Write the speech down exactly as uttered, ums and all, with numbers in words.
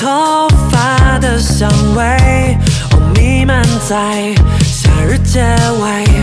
头发的香味，哦，弥漫在夏日街尾。